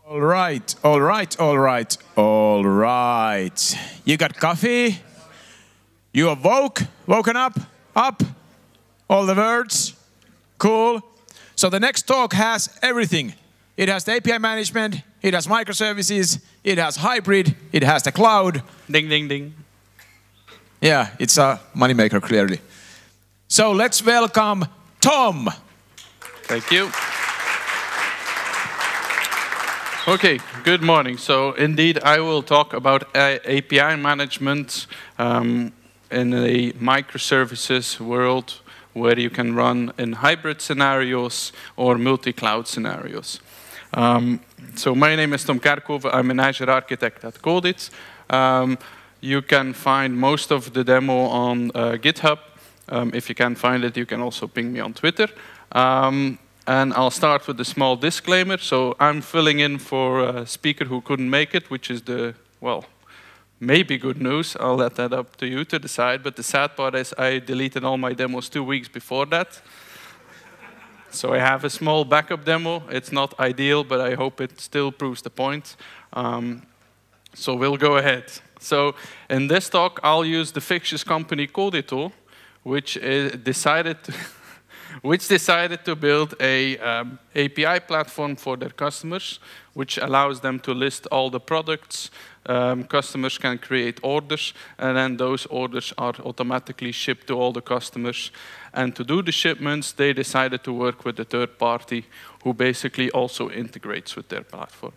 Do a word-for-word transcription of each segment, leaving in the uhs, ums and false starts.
All right, all right, all right, all right. You got coffee? You are woke? Woken up? Up? All the words? Cool. So the next talk has everything. It has the A P I management, it has microservices, it has hybrid, it has the cloud. Ding, ding, ding. Yeah, it's a moneymaker, clearly. So let's welcome Tom. Thank you. Okay, good morning. So indeed, I will talk about A P I management um, in a microservices world where you can run in hybrid scenarios or multi-cloud scenarios. Um, so my name is Tom Kerkhoven. I'm an Azure architect at Codit. Um, you can find most of the demo on uh, GitHub. Um, if you can't find it, you can also ping me on Twitter. Um, and I'll start with a small disclaimer. So I'm filling in for a speaker who couldn't make it, which is the, well, maybe good news. I'll let that up to you to decide. But the sad part is I deleted all my demos two weeks before that. So I have a small backup demo. It's not ideal, but I hope it still proves the point. Um, so we'll go ahead. So in this talk, I'll use the fictitious company Codito, which is decided to which decided to build a um, A P I platform for their customers, which allows them to list all the products. Um, customers can create orders, and then those orders are automatically shipped to all the customers. And to do the shipments, they decided to work with a third party who basically also integrates with their platform.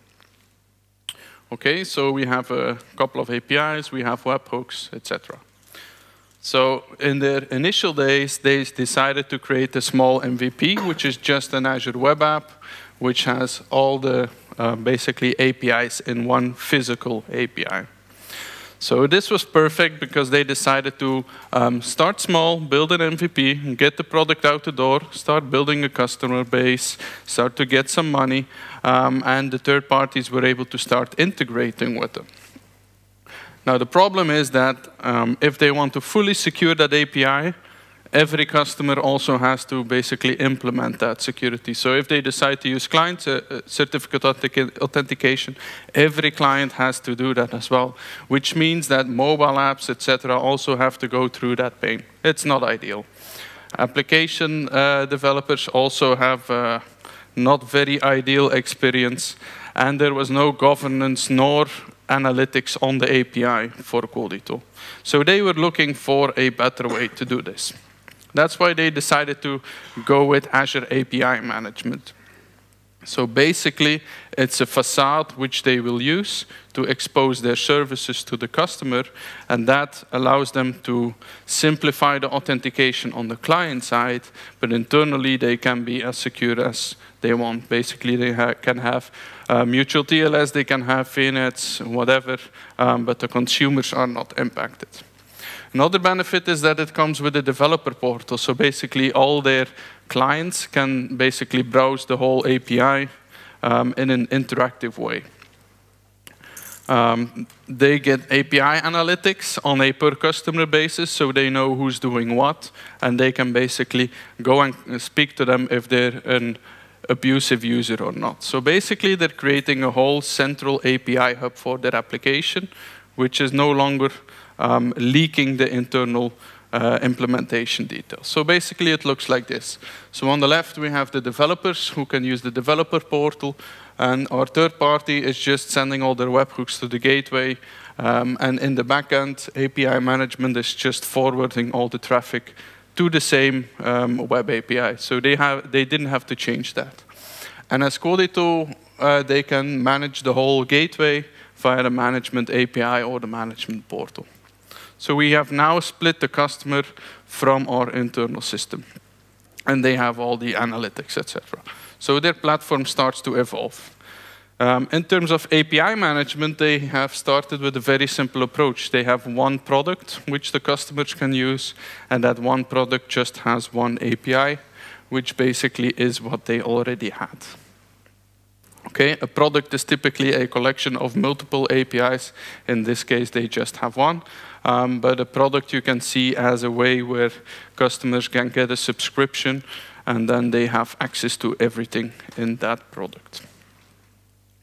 Okay, so we have a couple of A P Is, we have webhooks, et cetera. So in their initial days, they decided to create a small M V P, which is just an Azure web app, which has all the uh, basically A P Is in one physical A P I. So this was perfect because they decided to um, start small, build an M V P, get the product out the door, start building a customer base, start to get some money, um, and the third parties were able to start integrating with them. Now the problem is that um, if they want to fully secure that A P I, every customer also has to basically implement that security. So if they decide to use client uh, certificate authentication, every client has to do that as well, which means that mobile apps, et cetera, also have to go through that pain. It's not ideal. Application uh, developers also have uh, not very ideal experience, and there was no governance nor analytics on the A P I for Codito. So they were looking for a better way to do this. That's why they decided to go with Azure A P I management. So basically, it's a facade which they will use to expose their services to the customer, and that allows them to simplify the authentication on the client side, but internally they can be as secure as they want. Basically, they ha can have uh, mutual T L S, they can have V nets, whatever, um, but the consumers are not impacted. Another benefit is that it comes with a developer portal. So basically, all their clients can basically browse the whole A P I um, in an interactive way. Um, they get A P I analytics on a per customer basis, so they know who's doing what, and they can basically go and speak to them if they're an abusive user or not. So basically, they're creating a whole central A P I hub for their application, which is no longer um, leaking the internal uh, implementation details. So basically, it looks like this. So on the left, we have the developers who can use the developer portal, and our third party is just sending all their webhooks to the gateway. Um, and in the backend, A P I management is just forwarding all the traffic to the same um, web A P I. So they, have, they didn't have to change that. And as Codito, uh, they can manage the whole gateway via the management A P I or the management portal. So we have now split the customer from our internal system. And they have all the analytics, et cetera. So their platform starts to evolve. Um, in terms of A P I management, they have started with a very simple approach. They have one product which the customers can use, and that one product just has one A P I, which basically is what they already had. Okay, a product is typically a collection of multiple A P Is. In this case, they just have one. Um, but a product you can see as a way where customers can get a subscription, and then they have access to everything in that product.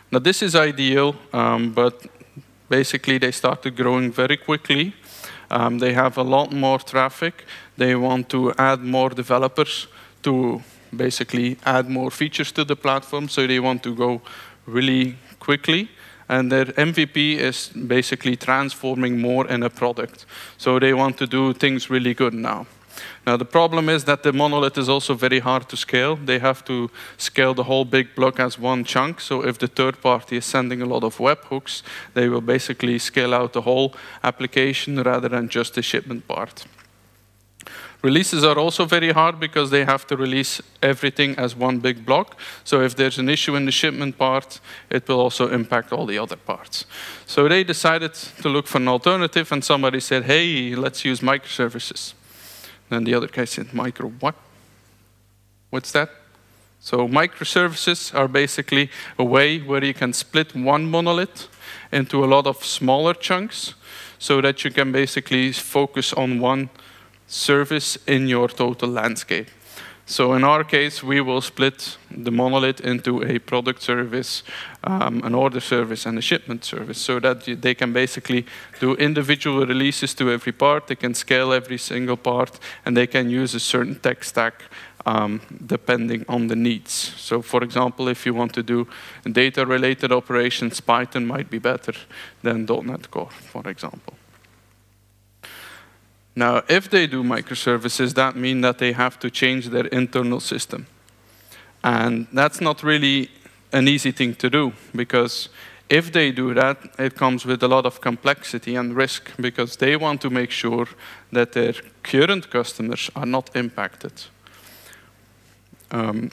Now, this is ideal, um, but basically they started growing very quickly. Um, they have a lot more traffic. They want to add more developers to basically add more features to the platform, so they want to go really quickly. And their M V P is basically transforming more in a product. So they want to do things really good now. Now, the problem is that the monolith is also very hard to scale. They have to scale the whole big block as one chunk. So if the third party is sending a lot of webhooks, they will basically scale out the whole application rather than just the shipment part. Releases are also very hard because they have to release everything as one big block. So if there's an issue in the shipment part, it will also impact all the other parts. So they decided to look for an alternative, and somebody said, hey, let's use microservices. And the other guy said, micro what? What's that? So microservices are basically a way where you can split one monolith into a lot of smaller chunks so that you can basically focus on one service in your total landscape. So in our case, we will split the monolith into a product service, um, an order service, and a shipment service, so that they can basically do individual releases to every part. They can scale every single part, and they can use a certain tech stack um, depending on the needs. So for example, if you want to do data-related operations, Python might be better than dot net Core, for example. Now, if they do microservices, that means that they have to change their internal system. And that's not really an easy thing to do, because if they do that, it comes with a lot of complexity and risk, because they want to make sure that their current customers are not impacted. Um,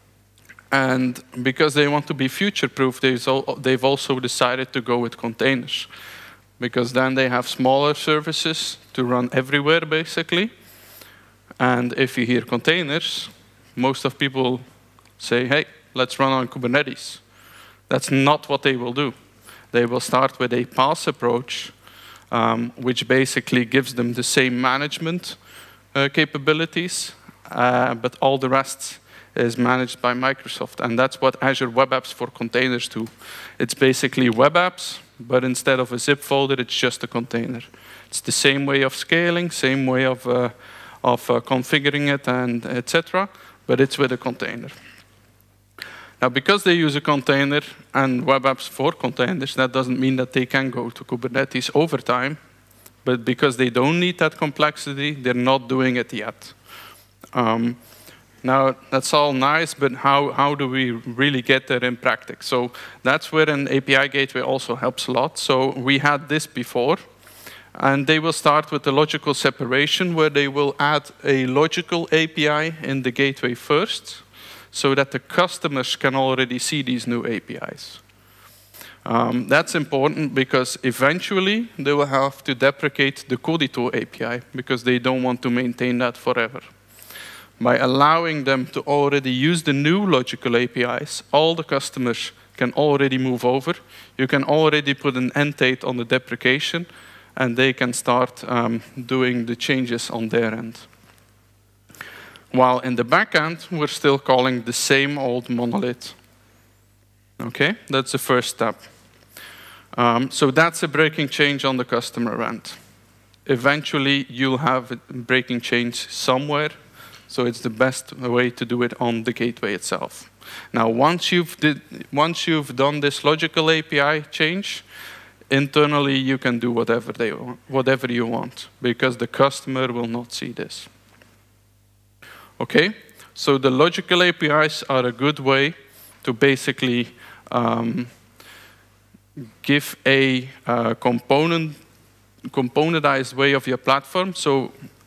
and because they want to be future-proof, they've also decided to go with containers, because then they have smaller services to run everywhere, basically. And if you hear containers, most of people say, hey, let's run on Kubernetes. That's not what they will do. They will start with a PaaS approach, um, which basically gives them the same management uh, capabilities, uh, but all the rest is managed by Microsoft. And that's what Azure Web Apps for Containers do. It's basically web apps, but instead of a zip folder, it's just a container. It's the same way of scaling, same way of, uh, of uh, configuring it, and et cetera, but it's with a container. Now, because they use a container and web apps for containers, that doesn't mean that they can go to Kubernetes over time, but because they don't need that complexity, they're not doing it yet. Um, Now, that's all nice, but how, how do we really get there in practice? So that's where an A P I gateway also helps a lot. So we had this before, and they will start with the logical separation, where they will add a logical A P I in the gateway first, so that the customers can already see these new A P Is. Um, that's important because eventually they will have to deprecate the Codito A P I, because they don't want to maintain that forever. By allowing them to already use the new logical A P Is, all the customers can already move over. You can already put an end date on the deprecation, and they can start um, doing the changes on their end. While in the back end, we're still calling the same old monolith. Okay, that's the first step. Um, so that's a breaking change on the customer end. Eventually, you'll have a breaking change somewhere. So it's the best way to do it on the gateway itself. Now, once you've, did, once you've done this logical A P I change, internally you can do whatever, they want, whatever you want, because the customer will not see this. Okay, so the logical A P Is are a good way to basically um, give a uh, component, componentized way of your platform. So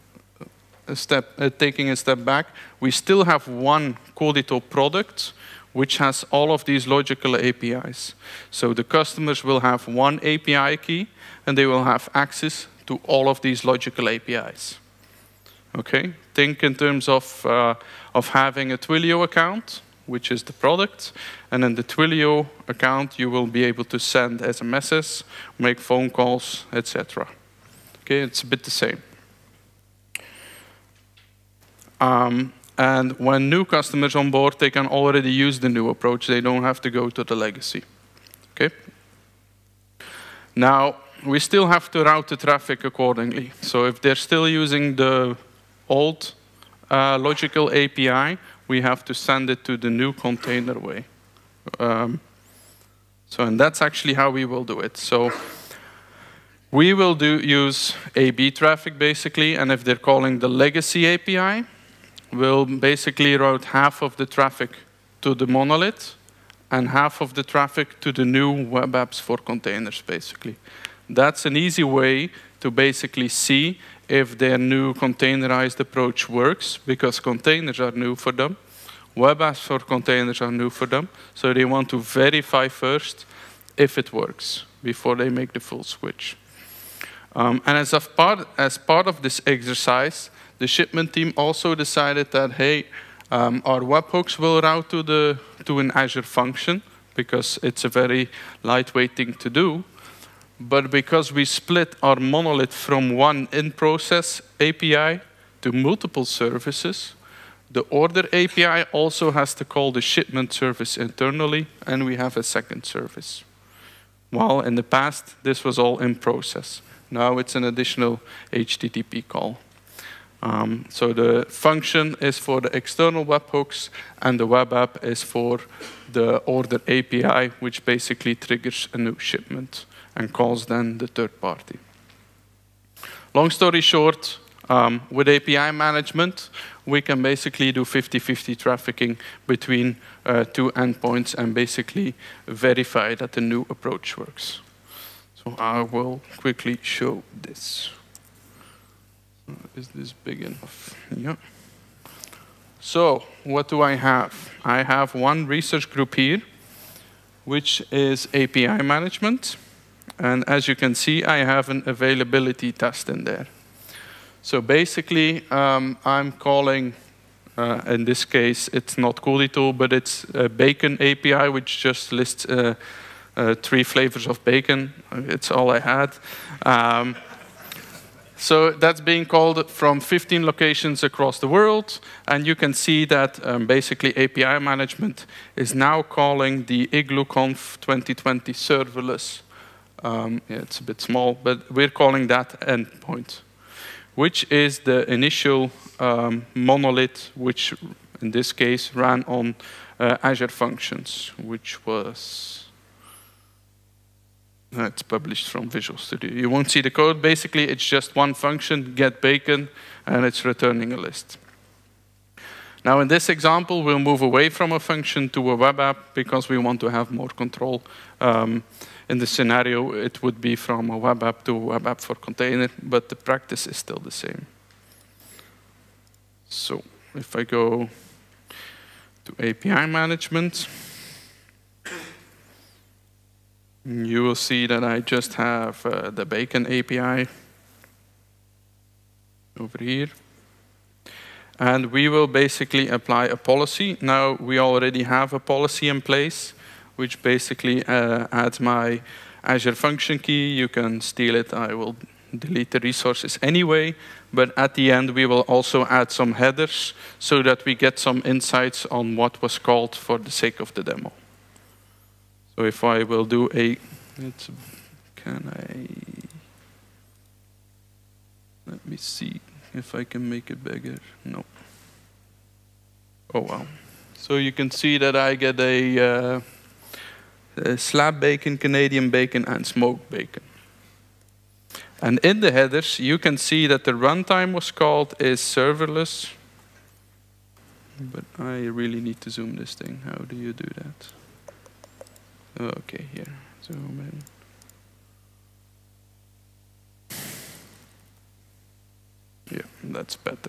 A step, uh, taking a step back, we still have one Codito product which has all of these logical A P Is. So the customers will have one A P I key, and they will have access to all of these logical A P Is. Okay? Think in terms of, uh, of having a Twilio account, which is the product, and in the Twilio account you will be able to send S M Ses, make phone calls, et cetera. Okay, it's a bit the same. Um, and when new customers on board, they can already use the new approach. They don't have to go to the legacy. Okay. Now, we still have to route the traffic accordingly. So if they're still using the old uh, logical A P I, we have to send it to the new container way. Um, so, and that's actually how we will do it. So we will do use A B traffic, basically, and if they're calling the legacy A P I, we'll basically route half of the traffic to the monolith and half of the traffic to the new web apps for containers, basically. That's an easy way to basically see if their new containerized approach works, because containers are new for them. Web apps for containers are new for them. So they want to verify first if it works before they make the full switch. Um, and as, of part, as part of this exercise, the shipment team also decided that, hey, um, our webhooks will route to, the, to an Azure function, because it's a very lightweight thing to do. But because we split our monolith from one in-process A P I to multiple services, the order A P I also has to call the shipment service internally, and we have a second service. While in the past, this was all in process. Now it's an additional H T T P call. Um, so the function is for the external webhooks, and the web app is for the order A P I, which basically triggers a new shipment and calls then the third party. Long story short, um, with A P I management, we can basically do fifty fifty trafficking between uh, two endpoints and basically verify that the new approach works. So I will quickly show this. Is this big enough? Yeah. So what do I have? I have one research group here, which is A P I management. And as you can see, I have an availability test in there. So basically, um, I'm calling, uh, in this case, it's not Coolitool, but it's a bacon A P I, which just lists uh, uh, three flavors of bacon. It's all I had. Um, so that's being called from fifteen locations across the world. And you can see that um, basically A P I management is now calling the IglooConf twenty twenty serverless. Um, yeah, it's a bit small, but we're calling that endpoint, which is the initial um, monolith, which in this case ran on uh, Azure Functions, which was, uh, it's published from Visual Studio. You won't see the code. Basically, it's just one function, get bacon, and it's returning a list. Now, in this example, we'll move away from a function to a web app because we want to have more control. Um, In the scenario, it would be from a web app to a web app for container, but the practice is still the same. So if I go to A P I management, you will see that I just have uh, the bacon A P I over here. And we will basically apply a policy. Now, we already have a policy in place, which basically uh, adds my Azure function key. You can steal it. I will delete the resources anyway. But at the end, we will also add some headers so that we get some insights on what was called for the sake of the demo. So if I will do a, it's, can I, let me see if I can make it bigger. No. Oh, wow. So you can see that I get a, uh, Uh, slab bacon, Canadian bacon, and smoked bacon. And in the headers, you can see that the runtime was called is serverless. But I really need to zoom this thing. How do you do that? Okay, here. Zoom in. Yeah, that's better.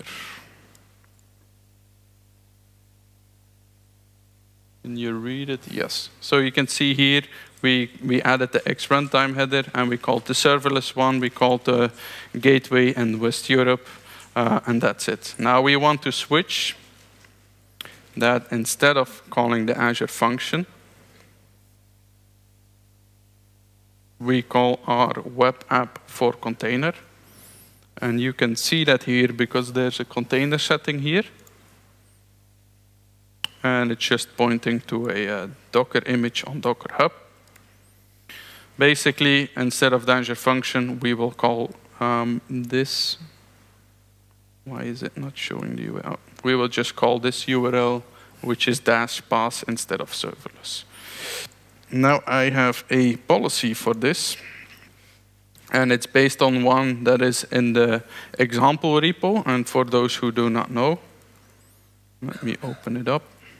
Can you read it? Yes. So you can see here, we, we added the X runtime header, and we called the serverless one, we called the gateway and West Europe, uh, and that's it. Now we want to switch that instead of calling the Azure function, we call our web app for container. And you can see that here because there's a container setting here. And it's just pointing to a uh, Docker image on Docker Hub. basically, instead of the Azure function, we will call um, this. Why is it not showing the U R L? We will just call this U R L, which is dash pass instead of serverless. Now I have a policy for this. And it's based on one that is in the example repo. And for those who do not know, let me open it up.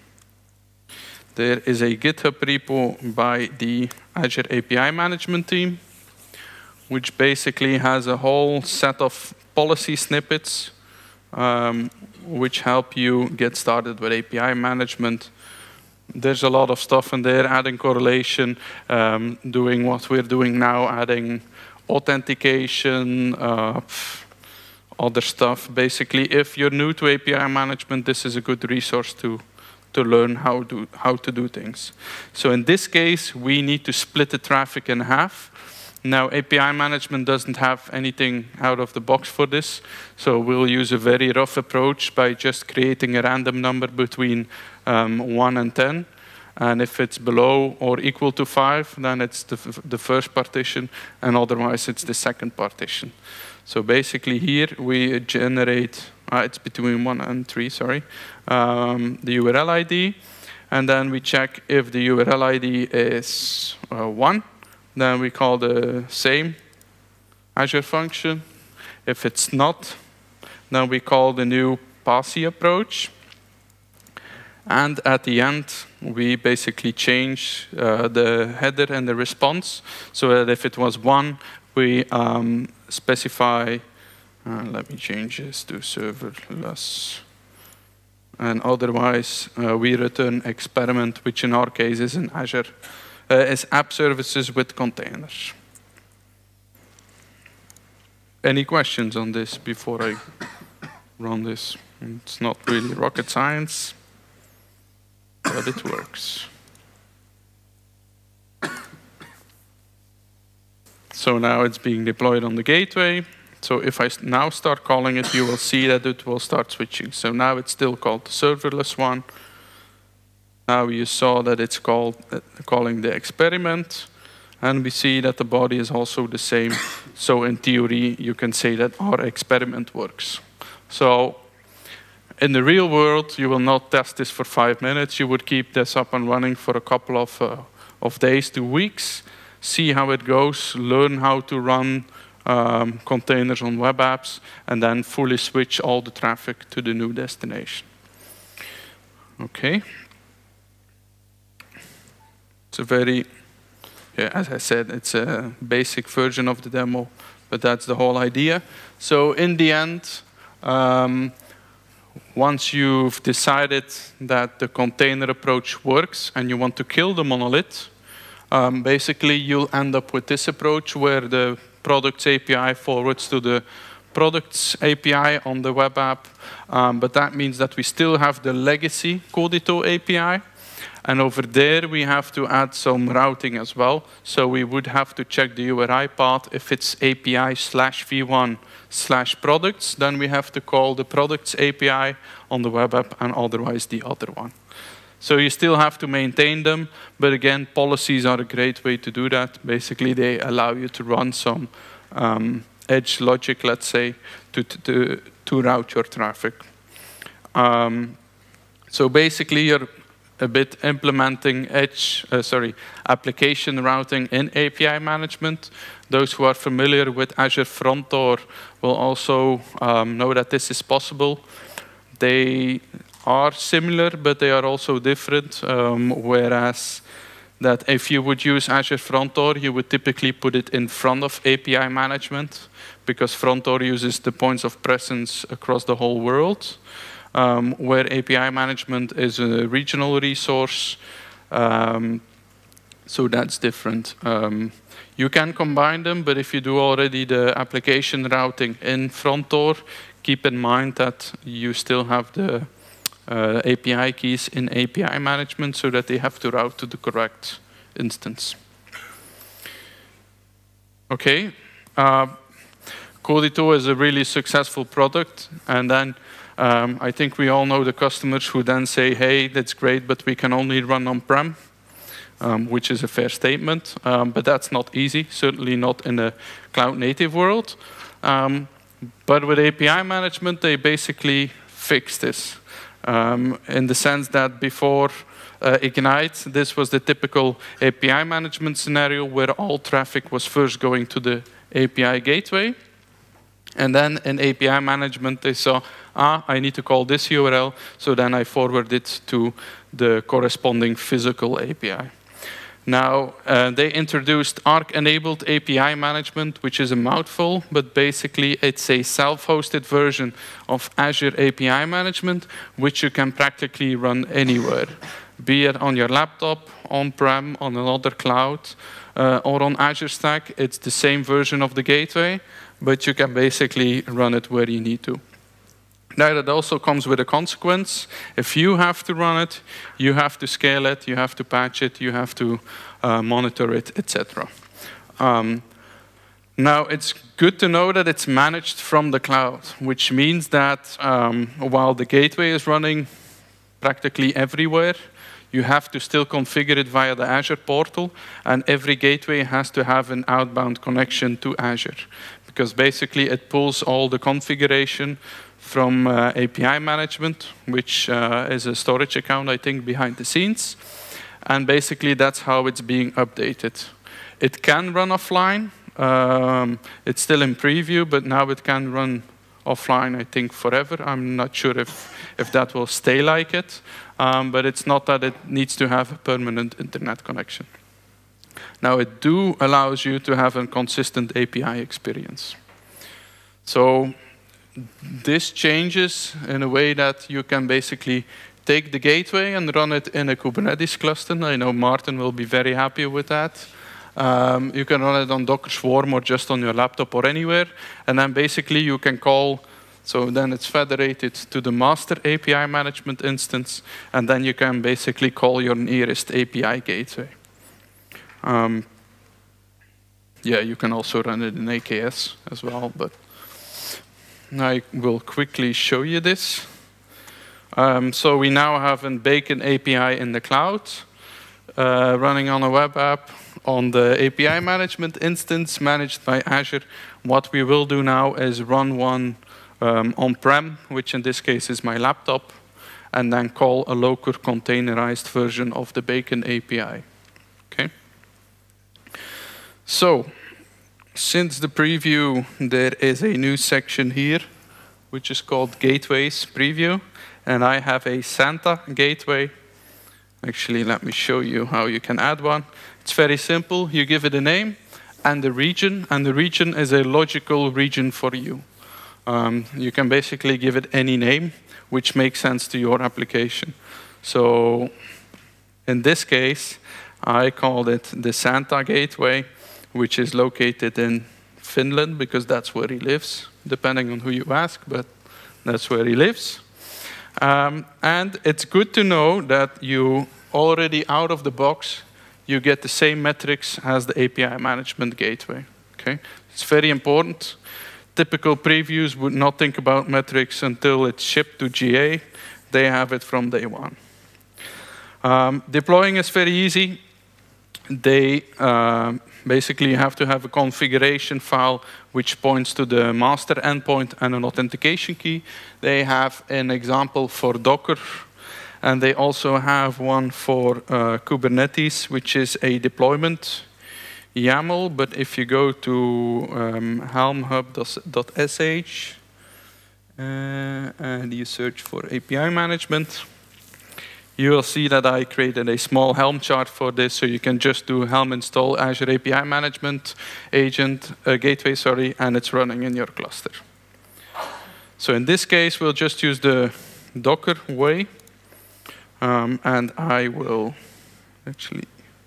There is a GitHub repo by the Azure A P I management team, which basically has a whole set of policy snippets um, which help you get started with A P I management. There's a lot of stuff in there, adding correlation, um, doing what we're doing now, adding authentication, uh, other stuff. Basically, if you're new to A P I management, this is a good resource to, to learn how to, how to do things. So in this case, we need to split the traffic in half. Now, A P I management doesn't have anything out of the box for this, so we'll use a very rough approach by just creating a random number between um, one and ten. And if it's below or equal to five, then it's the, the first partition, and otherwise it's the second partition. So basically here we generate, uh, it's between one and three, sorry, um, the U R L I D, and then we check if the U R L I D is uh, one, then we call the same Azure function. If it's not, then we call the new PASI approach. And at the end, we basically change uh, the header and the response, so that if it was one, we um, specify, uh, let me change this to serverless. And otherwise, uh, we return experiment, which in our case is in Azure, uh, is app services with containers. Any questions on this before I run this? It's not really rocket science, but it works. So now it's being deployed on the gateway. So if I now start calling it, you will see that it will start switching. So now it's still called the serverless one. Now you saw that it's called uh, calling the experiment. And we see that the body is also the same. So in theory, you can say that our experiment works. So in the real world, you will not test this for five minutes. You would keep this up and running for a couple of, uh, of days to weeks, see how it goes, learn how to run um, containers on web apps, and then fully switch all the traffic to the new destination. Okay. It's a very, yeah, as I said, it's a basic version of the demo, but that's the whole idea. So in the end, um, once you've decided that the container approach works and you want to kill the monolith, um, basically you'll end up with this approach where the products A P I forwards to the products A P I on the web app. Um, but that means that we still have the legacy Codito A P I. And over there, we have to add some routing as well. So we would have to check the U R I path. If it's A P I slash v one slash products, then we have to call the products A P I on the web app and otherwise the other one. So you still have to maintain them. But again, policies are a great way to do that. Basically, they allow you to run some um, edge logic, let's say, to, to, to route your traffic. Um, so basically, you're a bit implementing edge, uh, sorry, application routing in A P I management. Those who are familiar with Azure Front Door will also um, know that this is possible. They are similar, but they are also different, um, whereas that if you would use Azure Front Door, you would typically put it in front of A P I management, because Front Door uses the points of presence across the whole world. Um, where A P I management is a regional resource, um, so that's different. Um, you can combine them, but if you do already the application routing in Front Door, keep in mind that you still have the uh, A P I keys in A P I management, so that they have to route to the correct instance. Okay, uh, Codito is a really successful product, and then Um, I think we all know the customers who then say, hey, that's great, but we can only run on-prem. um, which is a fair statement, um, but that's not easy, certainly not in a cloud-native world. Um, but with A P I management, they basically fixed this um, in the sense that before uh, Ignite, this was the typical A P I management scenario where all traffic was first going to the A P I gateway. And then in A P I management, they saw, ah, I need to call this U R L, so then I forward it to the corresponding physical A P I. Now, uh, they introduced Arc-enabled A P I management, which is a mouthful, but basically it's a self-hosted version of Azure A P I management, which you can practically run anywhere, be it on your laptop, on-prem, on another cloud, uh, or on Azure Stack. It's the same version of the gateway, but you can basically run it where you need to. Now, that also comes with a consequence. If you have to run it, you have to scale it, you have to patch it, you have to uh, monitor it, et cetera. Um, now, it's good to know that it's managed from the cloud, which means that um, while the gateway is running practically everywhere, you have to still configure it via the Azure portal, and every gateway has to have an outbound connection to Azure, because basically it pulls all the configuration from uh, A P I management, which uh, is a storage account, I think, behind the scenes. And basically, that's how it's being updated. It can run offline. Um, it's still in preview, but now it can run offline, I think, forever. I'm not sure if, if that will stay like it. Um, but it's not that it needs to have a permanent internet connection. Now, it do allows you to have a consistent A P I experience. So this changes in a way that you can basically take the gateway and run it in a Kubernetes cluster. I know Martin will be very happy with that. Um, you can run it on Docker Swarm or just on your laptop or anywhere. And then basically you can call, so then it's federated to the master A P I management instance. And then you can basically call your nearest A P I gateway. Um, yeah, you can also run it in A K S as well, but I will quickly show you this. Um, so we now have a Bacon A P I in the cloud, uh, running on a web app on the A P I management instance managed by Azure. What we will do now is run one um, on-prem, which in this case is my laptop, and then call a local containerized version of the Bacon A P I. Okay. So, since the preview, there is a new section here, which is called Gateways Preview. And I have a Santa gateway. Actually, let me show you how you can add one. It's very simple. You give it a name and the region, and the region is a logical region for you. Um, you can basically give it any name, which makes sense to your application. So, in this case, I called it the Santa gateway, which is located in Finland, because that's where he lives, depending on who you ask, but that's where he lives. Um, and it's good to know that you already out of the box, you get the same metrics as the A P I management gateway. Okay? It's very important. Typical previews would not think about metrics until it's shipped to G A. They have it from day one. Um, deploying is very easy. They uh, basically have to have a configuration file which points to the master endpoint and an authentication key. They have an example for Docker, and they also have one for uh, Kubernetes, which is a deployment YAML. But if you go to um, helm hub dot S H uh, and you search for A P I management, you will see that I created a small Helm chart for this, so you can just do Helm install Azure A P I management agent, uh, gateway, sorry, and it's running in your cluster. So in this case, we'll just use the Docker way, um, and I will actually,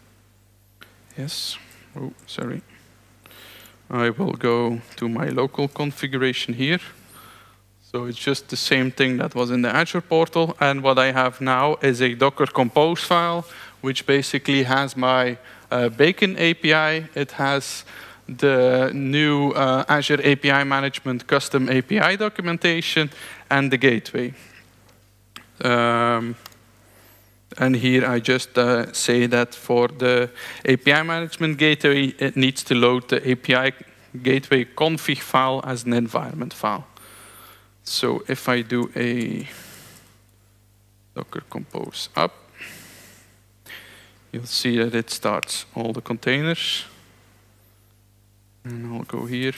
yes, oh, sorry. I will go to my local configuration here. So it's just the same thing that was in the Azure portal. And what I have now is a Docker Compose file, which basically has my uh, Bacon A P I. It has the new uh, Azure A P I management custom A P I documentation and the gateway. Um, and here I just uh, say that for the A P I management gateway, it needs to load the A P I gateway config file as an environment file. So if I do a Docker compose up, you'll see that it starts all the containers. And I'll go here.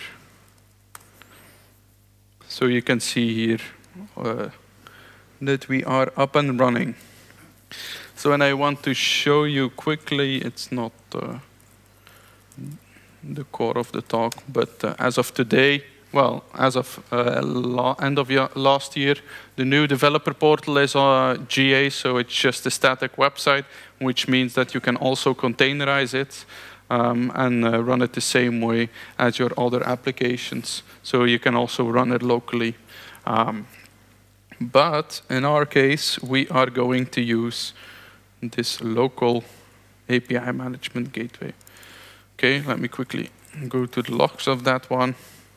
So you can see here uh, that we are up and running. So when I want to show you quickly, it's not uh, the core of the talk, but uh, as of today, well, as of uh, end of last year, the new developer portal is uh, G A, so it's just a static website, which means that you can also containerize it um, and uh, run it the same way as your other applications. So you can also run it locally. Um, but in our case, we are going to use this local A P I management gateway. Okay, let me quickly go to the logs of that one.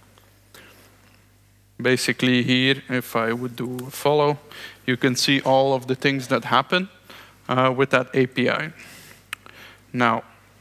Basically here, if I would do a follow, you can see all of the things that happen uh, with that A P I. Now,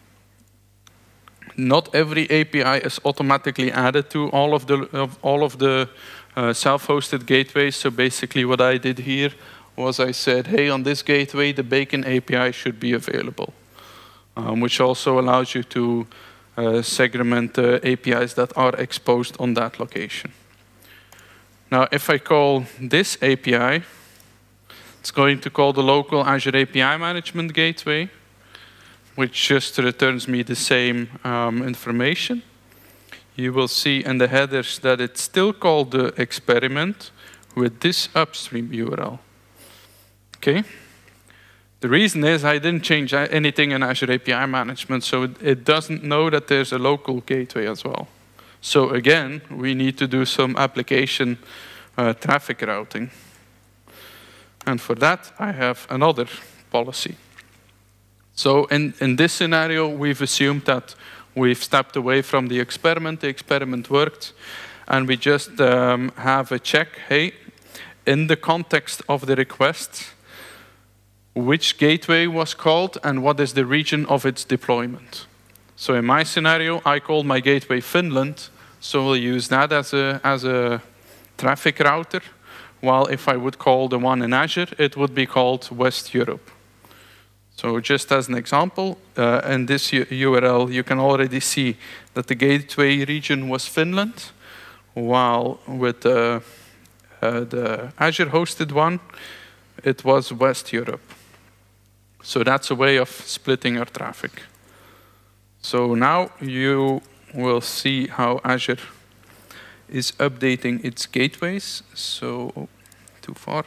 not every A P I is automatically added to all of the, of all of the uh, self-hosted gateways. So basically what I did here was I said, hey, on this gateway, the Bacon A P I should be available, um, which also allows you to uh, segment the A P Is that are exposed on that location. Now, if I call this A P I, it's going to call the local Azure A P I management gateway, which just returns me the same um, information. You will see in the headers that it's still called the experiment with this upstream U R L. Okay. The reason is I didn't change anything in Azure A P I management, so it, it doesn't know that there's a local gateway as well. So again, we need to do some application uh, traffic routing. And for that, I have another policy. So in, in this scenario, we've assumed that we've stepped away from the experiment. The experiment worked. And we just um, have a check, hey, in the context of the request, which gateway was called and what is the region of its deployment. So in my scenario, I called my gateway Finland, so we'll use that as a, as a traffic router, while if I would call the one in Azure, it would be called West Europe. So just as an example, uh, in this U R L, you can already see that the gateway region was Finland, while with uh, uh, the Azure hosted one, it was West Europe. So that's a way of splitting our traffic. So now you will see how Azure is updating its gateways. So, oh, too far.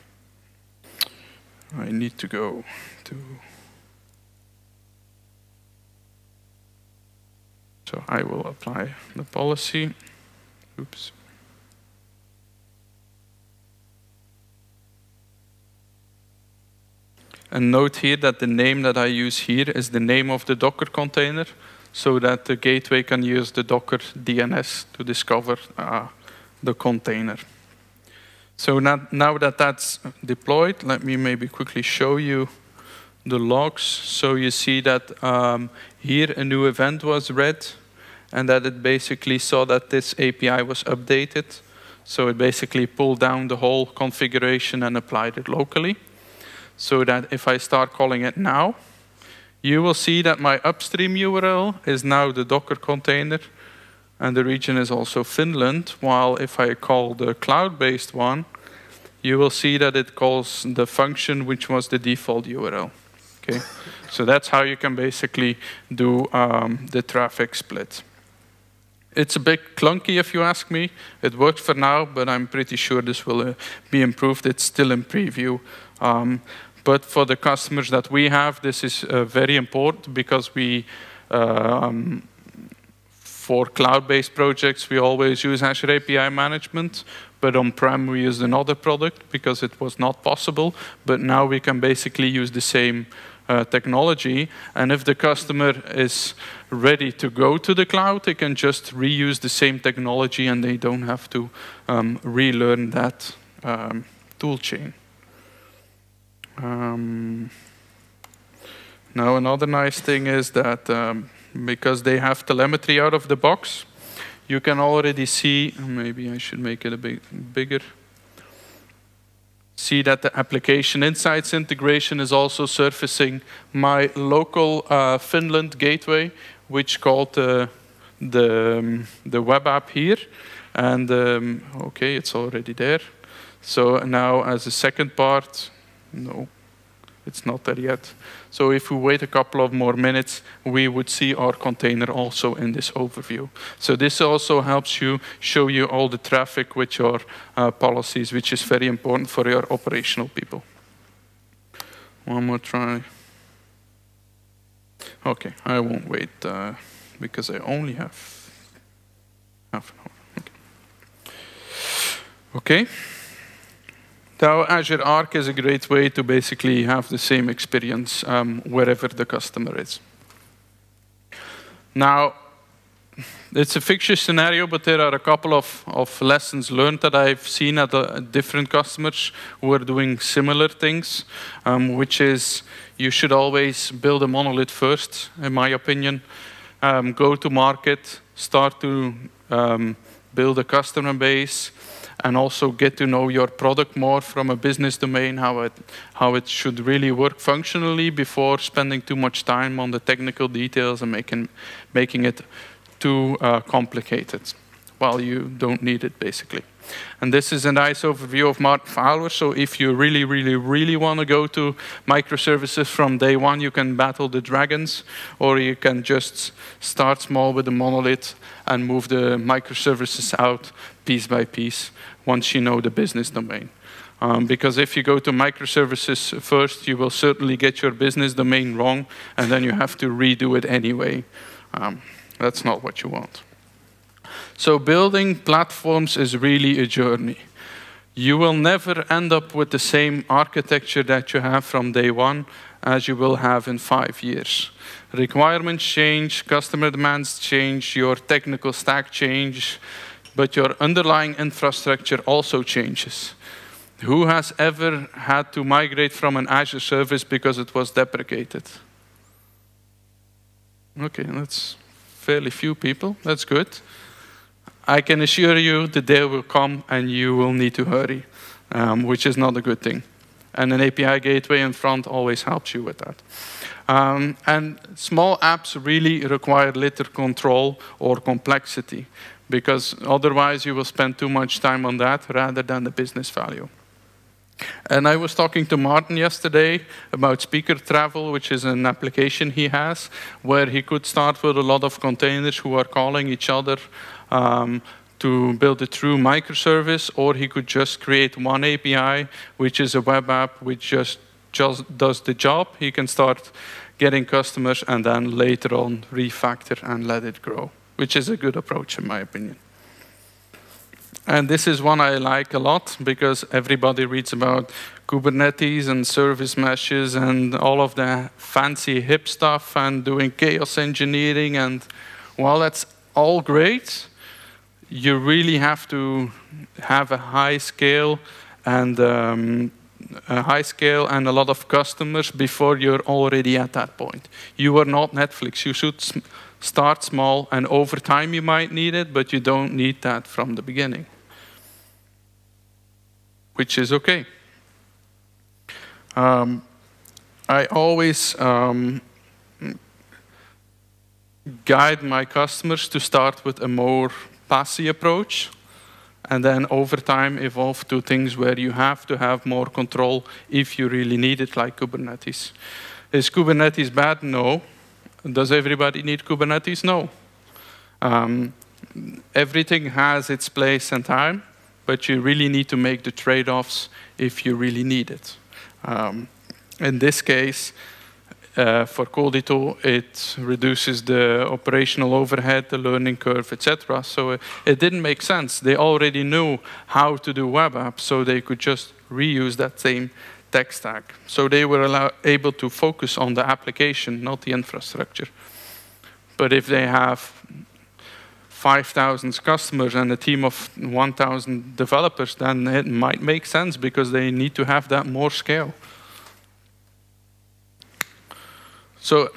I need to go to... So I will apply the policy. Oops. And note here that the name that I use here is the name of the Docker container, so that the gateway can use the Docker D N S to discover uh, the container. So now, now that that's deployed, let me maybe quickly show you the logs. So you see that um, here a new event was read, and that it basically saw that this A P I was updated. So it basically pulled down the whole configuration and applied it locally. So that if I start calling it now, you will see that my upstream U R L is now the Docker container, and the region is also Finland, while if I call the cloud-based one, you will see that it calls the function which was the default U R L. Okay? So that's how you can basically do um, the traffic split. It's a bit clunky if you ask me. It works for now, but I'm pretty sure this will uh, be improved. It's still in preview. Um, But for the customers that we have, this is uh, very important because we, uh, um, for cloud-based projects, we always use Azure A P I management, but on-prem we used another product because it was not possible. But now we can basically use the same uh, technology. And if the customer is ready to go to the cloud, they can just reuse the same technology and they don't have to um, relearn that um, tool chain. Um, now, another nice thing is that um, because they have telemetry out of the box, you can already see, maybe I should make it a bit bigger, see that the application insights integration is also surfacing my local uh, Finland gateway, which called uh, the, um, the web app here. And um, okay, it's already there. So now as a second part, no, it's not there yet. So if we wait a couple of more minutes, we would see our container also in this overview. So this also helps you show you all the traffic with your uh, policies, which is very important for your operational people. One more try. Okay, I won't wait uh, because I only have half an hour. Okay. Okay. Now, Azure Arc is a great way to basically have the same experience um, wherever the customer is. Now, it's a fictitious scenario, but there are a couple of, of lessons learned that I've seen at uh, different customers who are doing similar things, um, which is you should always build a monolith first, in my opinion. Um, go to market, start to um, build a customer base, and also get to know your product more from a business domain, how it, how it should really work functionally before spending too much time on the technical details and making, making it too uh, complicated. Well, you don't need it, basically. And this is a nice overview of Martin Fowler. So if you really, really, really want to go to microservices from day one, you can battle the dragons, or you can just start small with a monolith and move the microservices out piece by piece once you know the business domain. Um, because if you go to microservices first, you will certainly get your business domain wrong, and then you have to redo it anyway. Um, that's not what you want. So building platforms is really a journey. You will never end up with the same architecture that you have from day one as you will have in five years. Requirements change, customer demands change, your technical stack change, but your underlying infrastructure also changes. Who has ever had to migrate from an Azure service because it was deprecated? Okay, that's fairly few people. That's good. I can assure you the day will come and you will need to hurry, um, which is not a good thing. And an A P I gateway in front always helps you with that. Um, and small apps really require little control or complexity, because otherwise you will spend too much time on that rather than the business value. And I was talking to Martin yesterday about Speaker Travel, which is an application he has, where he could start with a lot of containers who are calling each other um, to build a true microservice, or he could just create one A P I, which is a web app which just, just does the job. He can start getting customers and then later on refactor and let it grow, which is a good approach in my opinion. And this is one I like a lot because everybody reads about Kubernetes and service meshes and all of the fancy hip stuff and doing chaos engineering, and while that's all great, you really have to have a high scale and um, a high scale and a lot of customers before you're already at that point. You are not Netflix. You should start small, and over time you might need it, but you don't need that from the beginning, which is okay. Um, I always um, guide my customers to start with a more passy approach, and then over time evolve to things where you have to have more control if you really need it, like Kubernetes. Is Kubernetes bad? No. Does everybody need Kubernetes? No. Um, everything has its place and time, but you really need to make the trade-offs if you really need it. Um, in this case, uh, for Coldito, it reduces the operational overhead, the learning curve, et cetera. So it, it didn't make sense. They already knew how to do web apps, so they could just reuse that same tech stack. So they were allow able to focus on the application, not the infrastructure. But if they have five thousand customers and a team of one thousand developers, then it might make sense because they need to have that more scale. So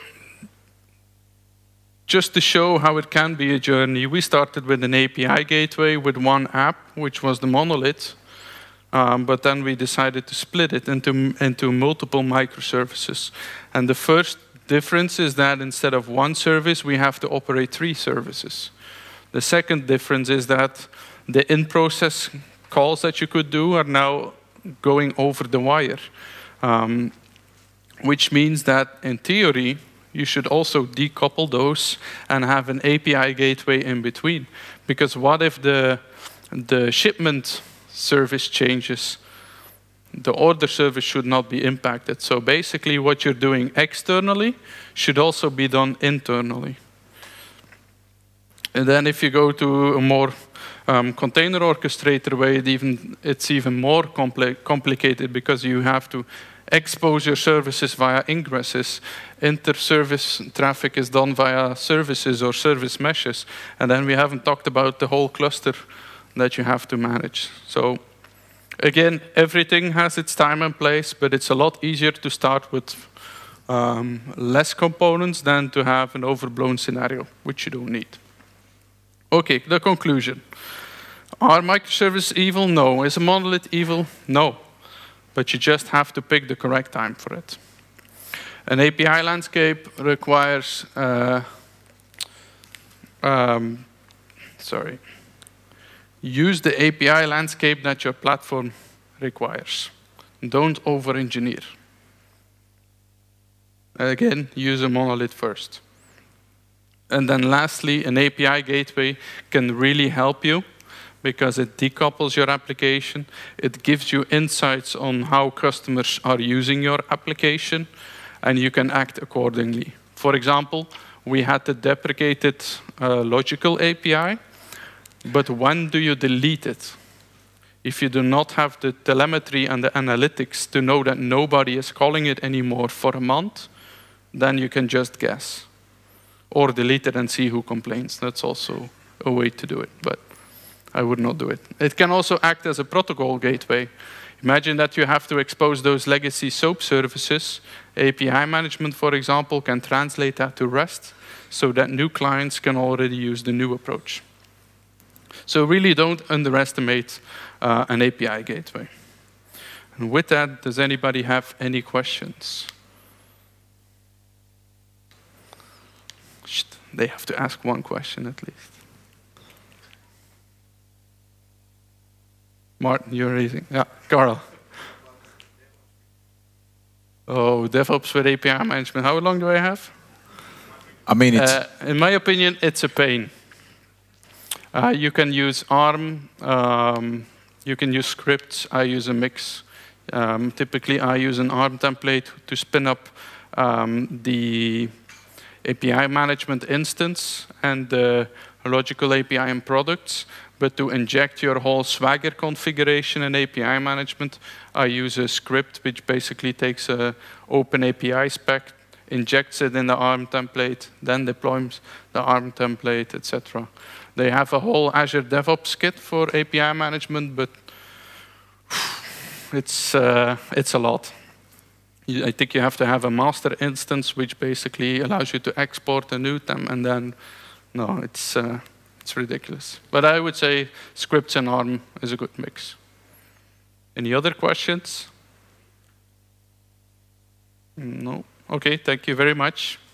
just to show how it can be a journey, we started with an A P I gateway with one app, which was the monolith. Um, but then we decided to split it into, into multiple microservices. And the first difference is that instead of one service, we have to operate three services. The second difference is that the in-process calls that you could do are now going over the wire, um, which means that in theory, you should also decouple those and have an A P I gateway in between. Because what if the, the shipment service changes? The order service should not be impacted. So basically what you're doing externally should also be done internally. And then if you go to a more um, container orchestrator way, it even, it's even more compli complicated because you have to expose your services via ingresses. Inter-service traffic is done via services or service meshes. And then we haven't talked about the whole cluster that you have to manage. So again, everything has its time and place, but it's a lot easier to start with um, less components than to have an overblown scenario, which you don't need. Okay, the conclusion. Are microservices evil? No. Is a monolith evil? No. But you just have to pick the correct time for it. An A P I landscape requires, uh, um, sorry, use the A P I landscape that your platform requires. Don't over-engineer. Again, use a monolith first. And then lastly, an A P I gateway can really help you because it decouples your application. It gives you insights on how customers are using your application, and you can act accordingly. For example, we had the deprecated uh, logical A P I, but when do you delete it? If you do not have the telemetry and the analytics to know that nobody is calling it anymore for a month, then you can just guess. Or delete it and see who complains. That's also a way to do it, but I would not do it. It can also act as a protocol gateway. Imagine that you have to expose those legacy SOAP services. A P I management, for example, can translate that to REST so that new clients can already use the new approach. So really don't underestimate uh, an A P I gateway. And with that, does anybody have any questions? They have to ask one question at least. Martin, you're raising. Yeah, Carl. Oh, DevOps with A P I management. How long do I have? I mean, it's... Uh, in my opinion, it's a pain. Uh, you can use ARM. Um, you can use scripts. I use a mix. Um, typically, I use an ARM template to spin up um, the A P I management instance and the logical A P I and products. But to inject your whole Swagger configuration in A P I management, I use a script which basically takes an open A P I spec, injects it in the ARM template, then deploys the ARM template, et cetera. They have a whole Azure DevOps kit for A P I management, but it's, uh, it's a lot. I think you have to have a master instance, which basically allows you to export a new them, and then, no, it's, uh, it's ridiculous. But I would say scripts and ARM is a good mix. Any other questions? No? Okay, thank you very much.